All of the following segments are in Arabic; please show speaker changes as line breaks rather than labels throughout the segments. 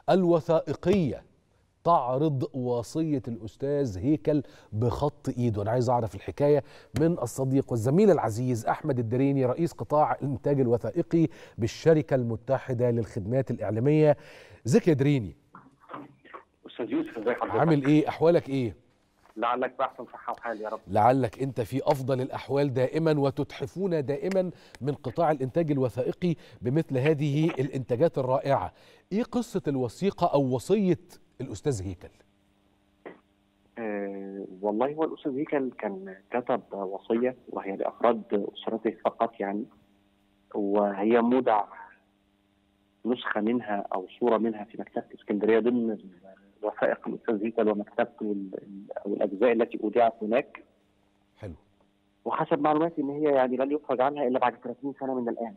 الوثائقية تعرض وصية الأستاذ هيكل بخط إيده. أنا عايز أعرف الحكاية من الصديق والزميل العزيز أحمد الدريني، رئيس قطاع الإنتاج الوثائقي بالشركة المتحدة للخدمات الإعلامية. ازيك يا دريني؟
أستاذ يوسف، ازي حضرتك؟
عامل إيه؟ أحوالك إيه؟
لعلك بأحسن صحة وحال يا رب.
لعلك أنت في أفضل الأحوال دائما، وتتحفون دائما من قطاع الإنتاج الوثائقي بمثل هذه الإنتاجات الرائعة. إيه قصة الوثيقة أو وصية الأستاذ هيكل؟
والله هو الأستاذ هيكل كان كتب وصية، وهي لأفراد أسرته فقط يعني، وهي مودع نسخة منها أو صورة منها في مكتبة اسكندرية ضمن وثائق الأستاذ هيكل ومكتبته أو الأجزاء التي أودعت هناك.
حلو.
وحسب معلوماتي إن هي يعني لن يخرج عنها إلا بعد 30 سنة من الآن.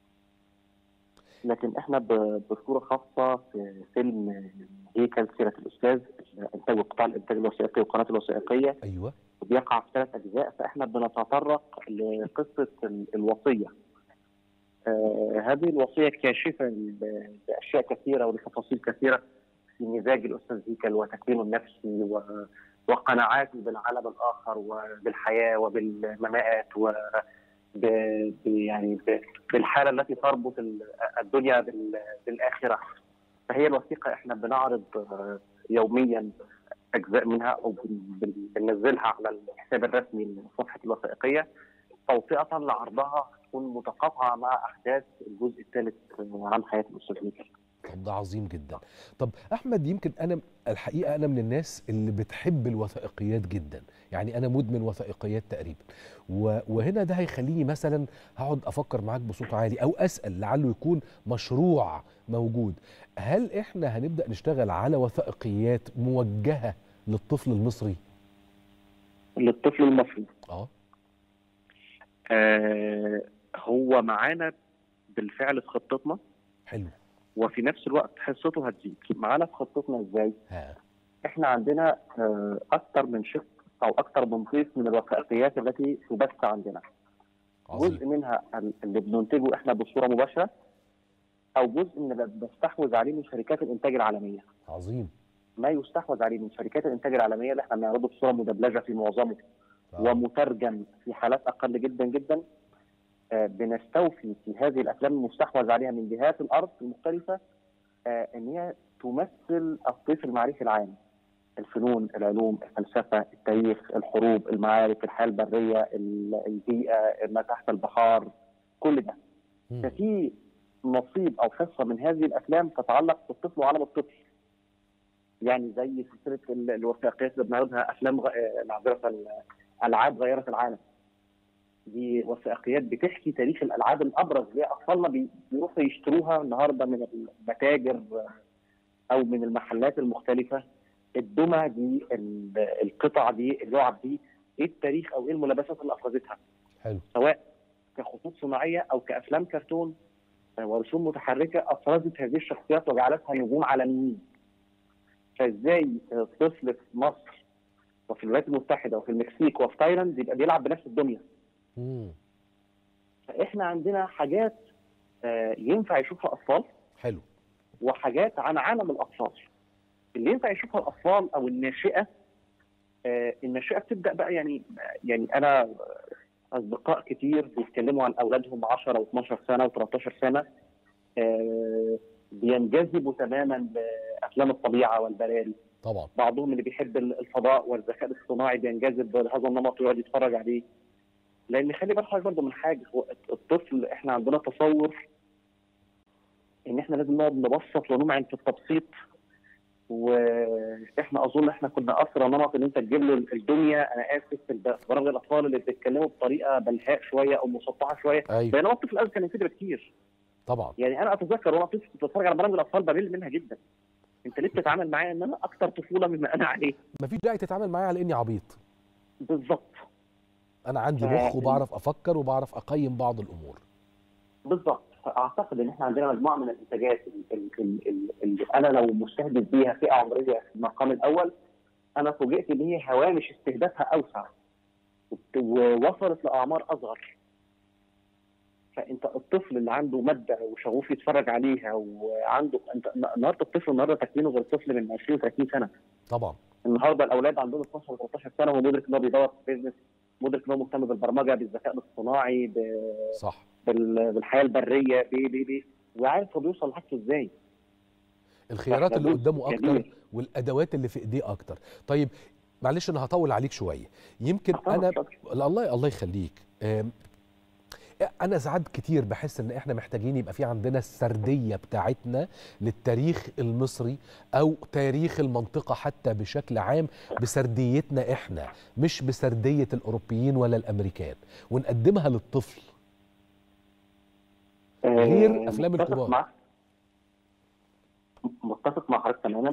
لكن احنا بصوره خاصه في فيلم هيكل سيره الاستاذ، انتاج قطاع الانتاج الوثائقي والقناه الوثائقيه.
ايوه.
وبيقع في 3 اجزاء، فاحنا بنتطرق لقصه الوصيه. هذه الوصيه كاشفه لاشياء كثيره ولتفاصيل كثيره في مزاج الاستاذ هيكل وتكوينه النفسي وقناعاته بالعالم الاخر وبالحياه وبالممات يعني بالحاله التي تربط الدنيا بالاخره. فهي الوثيقه احنا بنعرض يوميا اجزاء منها او بننزلها على الحساب الرسمي لصفحه الوثائقيه توطئه لعرضها تكون متقاطعه مع احداث الجزء الثالث عن حياه الاستاذ هيكل.
طب ده عظيم جدا. طب احمد، يمكن انا الحقيقه انا من الناس اللي بتحب الوثائقيات جدا، يعني انا مدمن وثائقيات تقريبا، وهنا ده هيخليني مثلا هقعد افكر معاك بصوت عالي او اسال لعله يكون مشروع موجود. هل احنا هنبدا نشتغل على وثائقيات موجهه للطفل المصري؟
للطفل المصري هو معانا بالفعل في خطتنا.
حلو.
وفي نفس الوقت حصته هتزيد معانا في خطتنا. ازاي؟ احنا عندنا اكثر من شق او اكثر من طيف من الوثائقيات التي تبث عندنا.
عظيم.
جزء منها اللي بننتجه احنا بصوره مباشره، او جزء من اللي بنستحوذ عليه من شركات الانتاج العالميه.
عظيم.
ما يستحوذ عليه من شركات الانتاج العالميه اللي احنا بنعرضه بصوره مدبلجه في معظمه ومترجم في حالات اقل جدا جدا. بنستوفي في هذه الافلام المستحوذ عليها من جهات الارض المختلفه ان هي تمثل الطيف المعرفي العام: الفنون، العلوم، الفلسفه، التاريخ، الحروب، المعارك، الحياه البريه، البيئه، ما تحت البحار، كل ده. ففي نصيب او حصه من هذه الافلام تتعلق بالطفل وعالم الطفل. يعني زي سلسله الوثائقيات اللي بنعرضها افلام العاب غيرت العالم. دي وثائقيات بتحكي تاريخ الالعاب الابرز اللي اطفالنا بيروحوا يشتروها النهارده من المتاجر او من المحلات المختلفه. الدمى دي، القطع دي، اللعب دي، ايه التاريخ او ايه الملابسات اللي افرزتها.
حلو.
سواء كخطوط صناعيه او كافلام كرتون ورسوم متحركه افرزت هذه الشخصيات وجعلتها نجوم عالميين. فازاي طفل في مصر وفي الولايات المتحده وفي المكسيك وفي تايلاند يبقى بيلعب بنفس الدميه؟ فاحنا عندنا حاجات ينفع يشوفها اطفال.
حلو.
وحاجات عن عالم الاطفال اللي ينفع يشوفها الاطفال او الناشئه. الناشئه بتبدا بقى يعني انا اصدقاء كتير بيتكلموا عن اولادهم 10 و12 سنه و13 سنه، بينجذبوا تماما لافلام الطبيعه والبراري.
طبعا.
بعضهم اللي بيحب الفضاء والذكاء الاصطناعي بينجذب لهذا النمط ويقعد يتفرج عليه. لان خلي بالك حضرتك برضه من حاجه، هو الطفل احنا عندنا تصور ان احنا لازم نقعد نبسط ونمعن في التبسيط. واحنا اظن احنا كنا اسرى نمط ان انت تجيب له الدنيا، انا اسف، في برامج الاطفال اللي بيتكلموا بطريقه بلهاء شويه او مسطحه شويه.
أيوة.
بينما الطفل الازهر كان يفيد بكتير.
طبعا.
يعني انا اتذكر وانا طفل كنت بتفرج على برامج الاطفال بمل منها جدا. انت ليه بتتعامل معايا ان انا اكثر طفوله مما انا عليه؟
مفيش داعي تتعامل معايا على اني عبيط.
بالظبط.
انا عندي مخ وبعرف افكر وبعرف اقيم بعض الامور.
بالظبط. فاعتقد ان احنا عندنا مجموعه من الانتاجات اللي انا لو مستهدف بيها فئه عمريه في المقام الاول، انا فوجئت ان هي هوامش استهدافها اوسع ووصلت لاعمار اصغر. فانت الطفل اللي عنده ماده وشغوف يتفرج عليها وعنده، انت النهارده الطفل النهارده تكوينه غير الطفل من 20 30 سنه.
طبعا.
النهارده الاولاد عندهم 12 و 13 سنه وهو مدرك ان هو بيدور في بيزنس، مدرك ان هو مهتم بالبرمجه، بالذكاء الاصطناعي،
صح.
بالحياه البريه، وعارف هو بيوصل لحاجته ازاي.
الخيارات اللي قدامه اكتر
كبير.
والادوات اللي في ايديه اكتر. طيب معلش انا هطول عليك شويه، يمكن انا الله يخليك، انا ساعات كتير بحس ان احنا محتاجين يبقى في عندنا السرديه بتاعتنا للتاريخ المصري او تاريخ المنطقه حتى بشكل عام، بسرديتنا احنا مش بسرديه الاوروبيين ولا الامريكان، ونقدمها للطفل غير افلام الكبار.
متفق مع حضرتك تماما.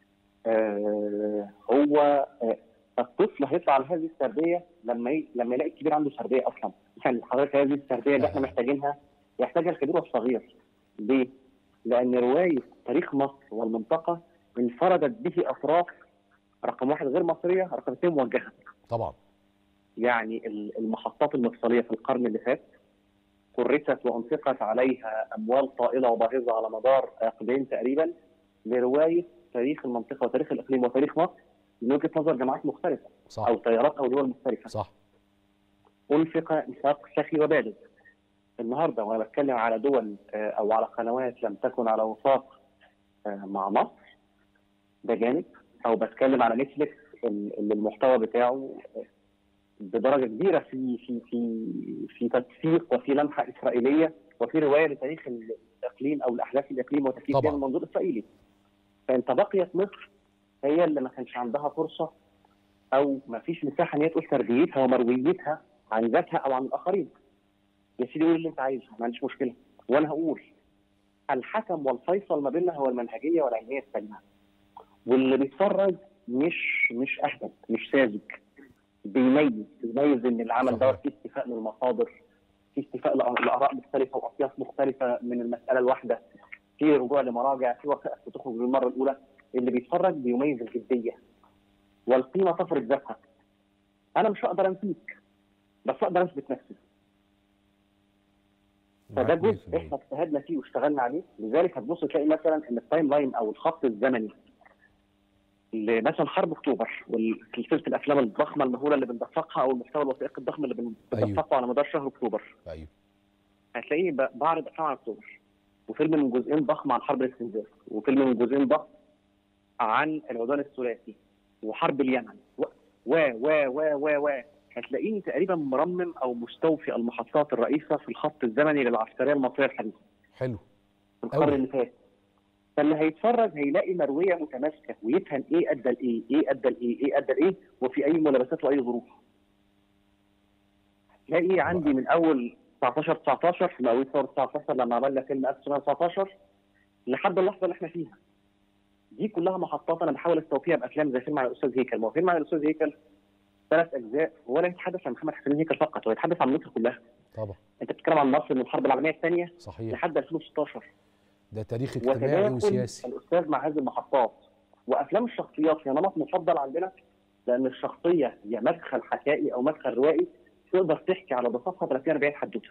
هو الطفل هيطلع على هذه السرديه لما يلاقي الكبير عنده سرديه اصلا. يعني حضرتك هذه السرديه اللي احنا محتاجينها يحتاجها الكبير والصغير. ليه؟ لان روايه تاريخ مصر والمنطقه انفردت به اطراف رقم واحد غير مصريه، رقم اثنين موجهه.
طبعا.
يعني المحطات المفصليه في القرن اللي فات كرست وانفقت عليها اموال طائله وباهظه على مدار عقدين تقريبا لروايه تاريخ المنطقه وتاريخ الاقليم وتاريخ مصر من وجهه نظر جماعات مختلفه.
صح.
او تيارات او دول مختلفه.
صح.
انفق انفاق سخي وبالغ. النهارده وانا بتكلم على دول او على قنوات لم تكن على وفاق مع مصر، ده جانب، او بتكلم على نتفليكس اللي المحتوى بتاعه بدرجه كبيره في تدقيق وفي لمحه اسرائيليه وفي روايه لتاريخ الاقليم او الاحداث الاقليم وتفكيك فيها من منظور اسرائيلي. فانت بقيت مصر هي اللي ما كانش عندها فرصه او ما فيش مساحه ان هي تقول سرديتها ومرويتها عن ذاتها او عن الاخرين. يا سيدي قول اللي انت عايزه، ما عنديش مشكله، وانا هقول. الحكم والفيصل ما بيننا هو المنهجيه والعلميه السليمه. واللي بيتفرج مش اهبل، مش ساذج، بيميز ان العمل ده فيه استيفاء للمصادر، في استيفاء لاراء مختلفه واطياف مختلفه من المساله الواحده، في رجوع لمراجع، في وثائق بتخرج للمره الاولى. اللي بيتفرج بيميز الجديه والقيمه تفرض ذاتها. انا مش هقدر انفيك بس اقدر اثبت نفسي. فده جزء احنا اجتهدنا فيه واشتغلنا عليه. لذلك هتبص تلاقي مثلا ان التايم لاين او الخط الزمني مثلا حرب اكتوبر وسلسله الافلام الضخمه المهوله اللي بندفقها او المحتوى الوثائقي الضخم اللي بندفقه على مدار شهر اكتوبر.
ايوه.
هتلاقيه بعرض افلام عن اكتوبر، وفيلم من جزئين ضخم عن حرب الاستنزاف، وفيلم من جزئين ضخم عن العدوان الثلاثي وحرب اليمن و و و و و هتلاقيني تقريبا مرمم او مستوفي المحطات الرئيسه في الخط الزمني للعسكريه المصريه الحديثه.
حلو.
في القرن اللي فات. فاللي هيتفرج هيلاقي مرويه متماسكه ويفهم ايه ادى لايه، ايه ادى لايه، ايه ادى لايه، وفي اي ملابسات واي ظروف. هتلاقي عندي من اول 19 في مئويه ثوره 19 لما عملنا فيلم 1919 لحد اللحظه اللي احنا فيها. دي كلها محطات انا بحاول استوفيها بافلام زي فيلم عن الاستاذ هيكل. ما هو فيلم عن الاستاذ هيكل 3 اجزاء ولا يتحدث عن محمد حسين هيكل فقط، هو يتحدث عن مصر كلها.
طبعا.
انت بتتكلم عن مصر من الحرب العالميه الثانيه
صحيح
لحد 2016.
ده تاريخ اجتماعي وسياسي.
الاستاذ مع هذه المحطات. وافلام الشخصيات هي نمط مفضل عندنا، لان الشخصيه هي مدخل حكائي او مدخل روائي تقدر تحكي على بساطه 30 40 حدوته.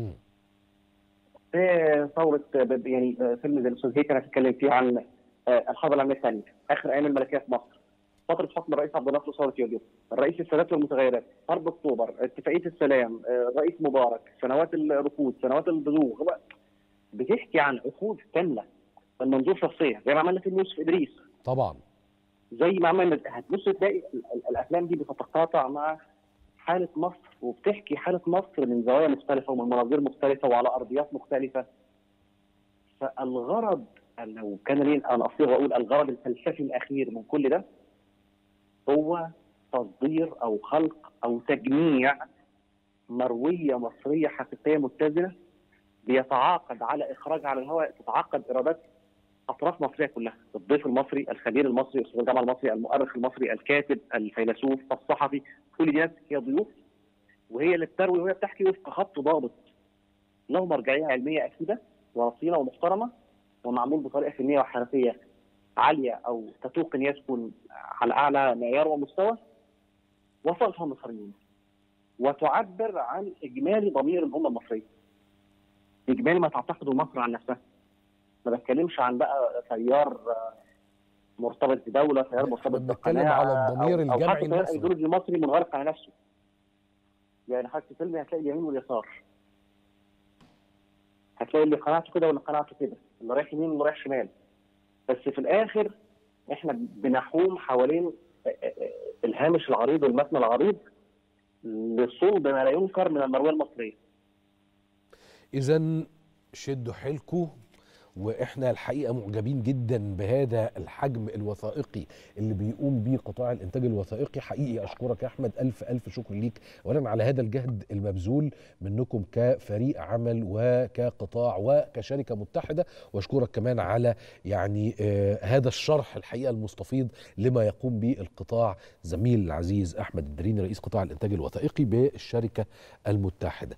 ثوره يعني فيلم زي الاستاذ هيكل هتتكلم فيه عن الحرب العالميه الثانيه، اخر ايام الملكيه في مصر، فتره حكم الرئيس عبد الناصر ثوره يوليو، الرئيس السادات والمتغيرات، حرب اكتوبر، اتفاقيه السلام، الرئيس مبارك، سنوات الركود، سنوات البزوغ. بتحكي عن عقود كامله من منظور شخصيه، زي ما عملنا فيلم يوسف ادريس.
طبعا.
زي ما عملنا، هتبص تلاقي الافلام دي بتتقاطع مع حاله مصر وبتحكي حاله مصر من زوايا مختلفه ومن مناظير مختلفه وعلى ارضيات مختلفه. فالغرض، لو كان لي انا اصيغ واقول الغرض الفلسفي الاخير من كل ده هو تصدير او خلق او تجميع مرويه مصريه حقيقيه متزنه بيتعاقد على اخراج على الهواء، تتعاقد ارادات اطراف مصريه كلها، الضيف المصري، الخبير المصري، استاذ الجامعه المصري، المؤرخ المصري، الكاتب، الفيلسوف، الصحفي، كل دي ناس هي ضيوف وهي اللي بتروي وهي بتحكي وفق خط ضابط له مرجعيه علميه اكيده ورصينه ومحترمه ومعمول بطريقه فنيه وحرفيه عاليه او تتوق ان يكون على اعلى معيار ومستوى، وصلتها المصريين وتعبر عن اجمالي ضمير الامه المصريه. اجمالي ما تعتقده مصر عن نفسها. ما بتكلمش عن بقى تيار مرتبط بدوله، تيار مرتبط
بنتكلم
بقناعه،
على الضمير
او
الجمعي
حتى تيار
المصري.
ايديولوجي مصري منغلق على نفسه. يعني حتى فيلم هتلاقي اليمين واليسار، هتلاقي اللي قناعته كده واللي قناعته كده، اللي رايح يمين واللي رايح شمال. بس في الاخر احنا بنحوم حوالين الهامش العريض والمتن العريض لصلب ما لا ينكر من المروءه المصريه.
إذا شدوا حيلكم، واحنا الحقيقه معجبين جدا بهذا الحجم الوثائقي اللي بيقوم بيه قطاع الانتاج الوثائقي. حقيقي اشكرك يا احمد، الف الف شكر ليك اولا على هذا الجهد المبذول منكم كفريق عمل وكقطاع وكشركه متحده، واشكرك كمان على يعني هذا الشرح الحقيقه المستفيض لما يقوم به القطاع. زميل العزيز احمد الدريني رئيس قطاع الانتاج الوثائقي بالشركه المتحده.